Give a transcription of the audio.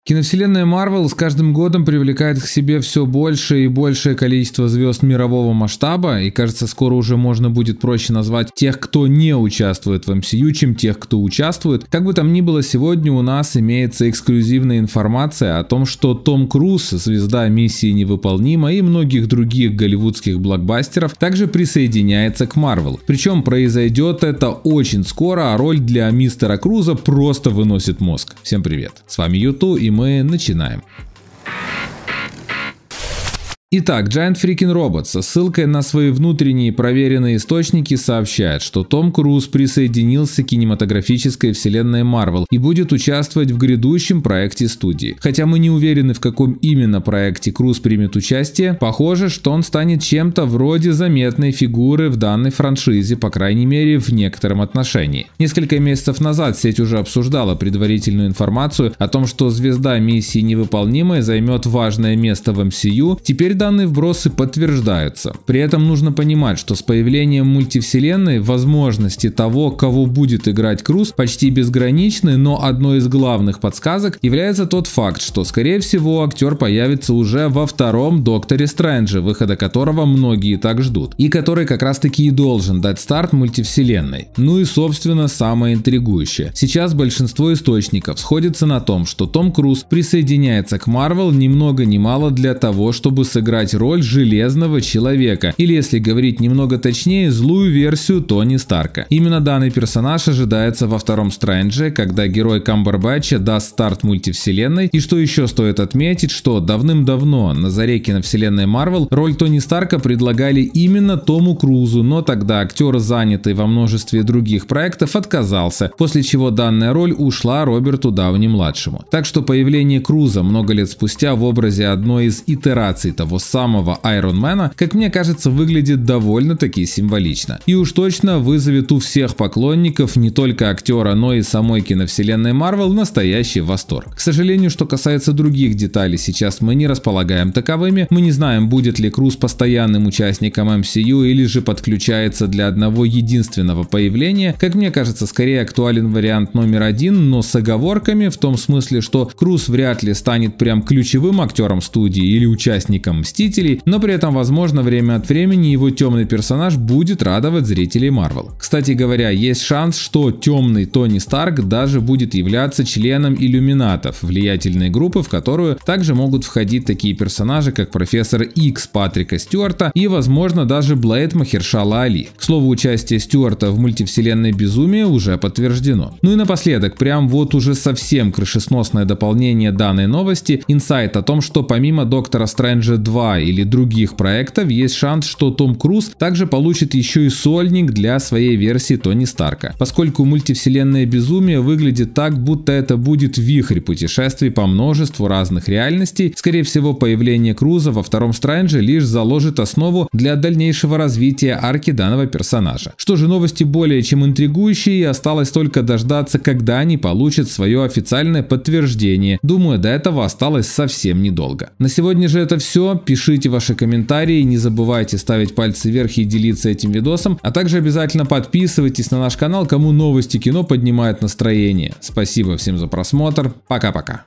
Киновселенная Marvel с каждым годом привлекает к себе все большее и большее количество звезд мирового масштаба, и кажется, скоро уже можно будет проще назвать тех, кто не участвует в MCU, чем тех, кто участвует. Как бы там ни было, сегодня у нас имеется эксклюзивная информация о том, что Том Круз, звезда «Миссии невыполнима» и многих других голливудских блокбастеров, также присоединяется к Marvel. Причем произойдет это очень скоро, а роль для мистера Круза просто выносит мозг. Всем привет, с вами Юту, и мы начинаем. Итак, Giant Freaking Robots со ссылкой на свои внутренние проверенные источники сообщает, что Том Круз присоединился к кинематографической вселенной Marvel и будет участвовать в грядущем проекте студии. Хотя мы не уверены, в каком именно проекте Круз примет участие, похоже, что он станет чем-то вроде заметной фигуры в данной франшизе, по крайней мере в некотором отношении. Несколько месяцев назад сеть уже обсуждала предварительную информацию о том, что звезда «Миссии невыполнимой» займет важное место в MCU. Теперь данные вбросы подтверждаются. При этом нужно понимать, что с появлением мультивселенной возможности того, кого будет играть Круз, почти безграничны, но одной из главных подсказок является тот факт, что скорее всего актер появится уже во втором Докторе Стрэнджа, выхода которого многие так ждут, и который как раз таки и должен дать старт мультивселенной. Ну и собственно самое интригующее. Сейчас большинство источников сходится на том, что Том Круз присоединяется к Marvel ни много ни мало для того, чтобы сыграть роль Железного Человека, или если говорить немного точнее, злую версию Тони Старка. Именно данный персонаж ожидается во втором Стрэндже, когда герой Камбербэтча даст старт мультивселенной, и что еще стоит отметить, что давным-давно на заре киновселенной Marvel роль Тони Старка предлагали именно Тому Крузу, но тогда актер, занятый во множестве других проектов, отказался, после чего данная роль ушла Роберту Дауни-младшему. Так что появление Круза много лет спустя в образе одной из итераций того самого Айронмена, как мне кажется, выглядит довольно-таки символично. И уж точно вызовет у всех поклонников не только актера, но и самой киновселенной Marvel настоящий восторг. К сожалению, что касается других деталей, сейчас мы не располагаем таковыми. Мы не знаем, будет ли Круз постоянным участником MCU или же подключается для одного единственного появления. Как мне кажется, скорее актуален вариант номер один, но с оговорками, в том смысле, что Круз вряд ли станет прям ключевым актером студии или участником Мстителей, но при этом, возможно, время от времени его темный персонаж будет радовать зрителей Marvel. Кстати говоря, есть шанс, что темный Тони Старк даже будет являться членом Иллюминатов, влиятельной группы, в которую также могут входить такие персонажи, как Профессор Икс Патрика Стюарта и, возможно, даже Блейд Махершала Али. К слову, участие Стюарта в мультивселенной Безумие уже подтверждено. Ну и напоследок, прям вот уже совсем крышесносное дополнение данной новости, инсайт о том, что помимо Доктора Стрэнджа 2 или других проектов, есть шанс, что Том Круз также получит еще и сольник для своей версии Тони Старка, поскольку мультивселенная Безумие выглядит так, будто это будет вихрь путешествий по множеству разных реальностей. Скорее всего, появление Круза во втором Стрэндже лишь заложит основу для дальнейшего развития арки данного персонажа. Что же, новости более чем интригующие, и осталось только дождаться, когда они получат свое официальное подтверждение. Думаю, до этого осталось совсем недолго. На сегодня же это все. Пишите ваши комментарии, не забывайте ставить пальцы вверх и делиться этим видосом, а также обязательно подписывайтесь на наш канал, кому новости кино поднимают настроение. Спасибо всем за просмотр, пока-пока.